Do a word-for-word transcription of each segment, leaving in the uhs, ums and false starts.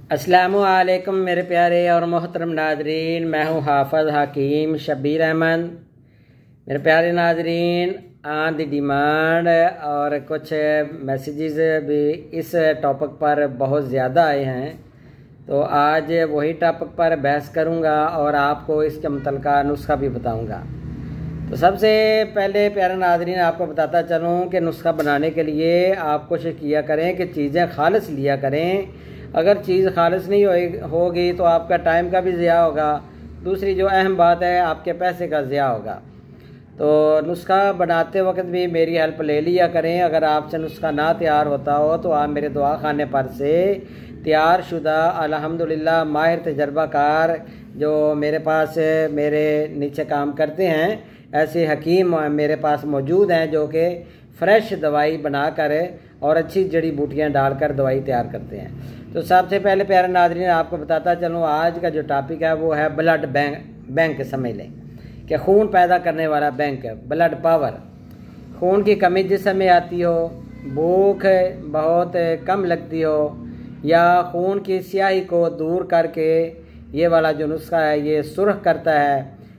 अस्सलामु अलैकुम मेरे प्यारे और मोहतरम नाजरीन, मैं हूँ हाफ़िज़ हकीम शब्बीर अहमद। मेरे प्यारे नाजरीन, ऑन द डिमांड और कुछ मैसेजेस भी इस टॉपिक पर बहुत ज़्यादा आए हैं, तो आज वही टॉपिक पर बहस करूँगा और आपको इसके मुतल्लिक़ नुस्खा भी बताऊँगा। तो सबसे पहले प्यारे नाजरीन आपको बताता चलूँ कि नुस्खा बनाने के लिए आप कोशिश किया करें कि चीज़ें खालिस लिया करें। अगर चीज़ खालिस नहीं होगी तो आपका टाइम का भी ज़िया होगा, दूसरी जो अहम बात है आपके पैसे का ज़िया होगा। तो नुस्खा बनाते वक्त भी मेरी हेल्प ले लिया करें। अगर आपसे नुस्खा ना तैयार होता हो तो आप मेरे दुआ खाने पर से तैयार शुदा अल्हम्दुलिल्लाह माहिर तजर्बाकार जो मेरे पास मेरे नीचे काम करते हैं, ऐसे हकीम मेरे पास मौजूद हैं जो कि फ़्रेश दवाई बनाकर और अच्छी जड़ी बूटियाँ डालकर दवाई तैयार करते हैं। तो सबसे पहले प्यारे नाज़रीन आपको बताता चलूँ, आज का जो टॉपिक है वो है ब्लड बैंक। बैंक समझ लें कि खून पैदा करने वाला बैंक, ब्लड पावर। खून की कमी जिस्म में आती हो, भूख बहुत कम लगती हो, या खून की स्याही को दूर करके ये वाला जो नुस्खा है ये सुर्ख करता है,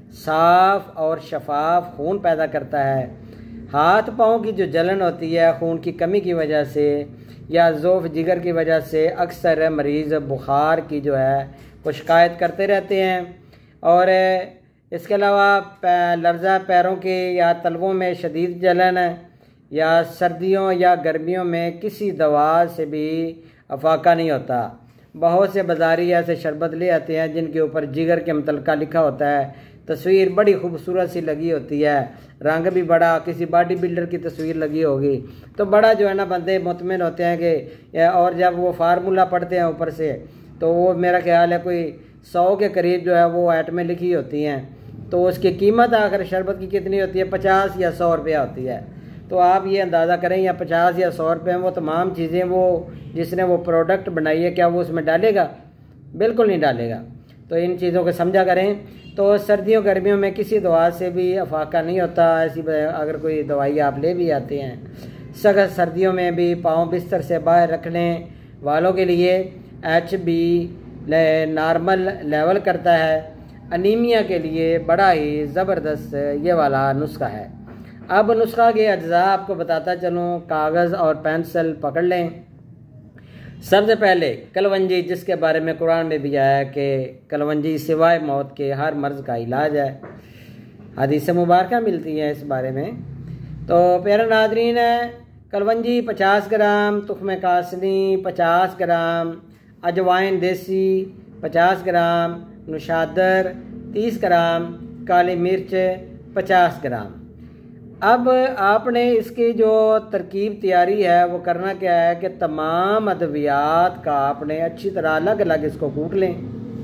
साफ़ और शफाफ खून पैदा करता है। हाथ पाँव की जो जलन होती है खून की कमी की वजह से या ज़ोफ़ जिगर की वजह से, अक्सर मरीज़ बुखार की जो है वो शिकायत करते रहते हैं। और इसके अलावा लर्ज़ा पैरों की या तलवों में शदीद जलन, या सर्दियों या गर्मियों में किसी दवा से भी अफाका नहीं होता। बहुत से बाज़ारी ऐसे शरबत ले आते हैं जिनके ऊपर जिगर के मुतल्लिक़ लिखा होता है, तस्वीर बड़ी खूबसूरत सी लगी होती है, रंग भी बड़ा, किसी बॉडी बिल्डर की तस्वीर लगी होगी, तो बड़ा जो है ना बंदे मुतमिन होते हैं कि, और जब वो फार्मूला पढ़ते हैं ऊपर से तो वो मेरा ख्याल है कोई सौ के करीब जो है वो आइटमें लिखी होती हैं। तो उसकी कीमत आखिर शरबत की कितनी होती है, पचास या सौ रुपया होती है। तो आप ये अंदाज़ा करें या पचास या सौ रुपये में वो तमाम चीज़ें वो जिसने वो प्रोडक्ट बनाई है क्या वो उसमें डालेगा? बिल्कुल नहीं डालेगा। तो इन चीज़ों को समझा करें। तो सर्दियों गर्मियों में किसी दवा से भी अफाका नहीं होता। ऐसी अगर कोई दवाई आप ले भी आते हैं, सख्त सर्दियों में भी पाँव बिस्तर से बाहर रखने वालों के लिए एच बी नॉर्मल लेवल करता है। अनीमिया के लिए बड़ा ही ज़बरदस्त ये वाला नुस्खा है। अब नुस्खा के अज्जा आपको बताता चलूँ, कागज़ और पेंसिल पकड़ लें। सबसे पहले कलवंजी, जिसके बारे में कुरान में भी आया कि कलवंजी सिवाय मौत के हर मर्ज़ का इलाज है। हदीस मुबारक मिलती है इस बारे में। तो प्यारे नाज़रीन, कलवंजी पचास ग्राम, तुख्म कासनी पचास ग्राम, अजवाइन देसी पचास ग्राम, नुशादर तीस ग्राम, काली मिर्च पचास ग्राम। अब आपने इसकी जो तरकीब तैयारी है वो करना क्या है कि तमाम अद्वियात का आपने अच्छी तरह अलग अलग इसको कूट लें।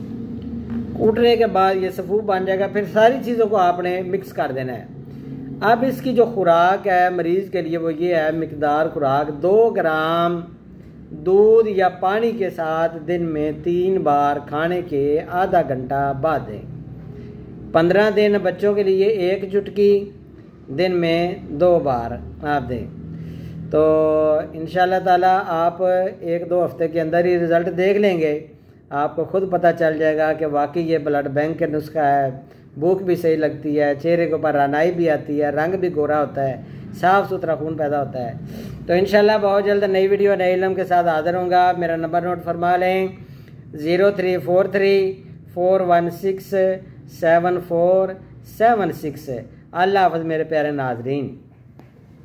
कूटने के बाद ये सफ़ूफ बन जाएगा, फिर सारी चीज़ों को आपने मिक्स कर देना है। अब इसकी जो खुराक है मरीज़ के लिए वो ये है, मिकदार खुराक दो ग्राम दूध या पानी के साथ दिन में तीन बार खाने के आधा घंटा बाद दें। पंद्रह दिन बच्चों के लिए एक चुटकी दिन में दो बार आप दें। तो इंशाल्लाह ताला आप एक दो हफ्ते के अंदर ही रिज़ल्ट देख लेंगे। आपको खुद पता चल जाएगा कि वाकई ये ब्लड बैंक का नुस्खा है। भूख भी सही लगती है, चेहरे के ऊपर रानाई भी आती है, रंग भी गोरा होता है, साफ़ सुथरा खून पैदा होता है। तो इंशाल्लाह बहुत जल्द नई वीडियो नए इल्म के साथ हाज़िर होऊंगा। मेरा नंबर नोट फरमा लें, zero three four three four one six seven four seven six. अल्लाह हाफ़िज़ मेरे प्यारे नाज़रीन।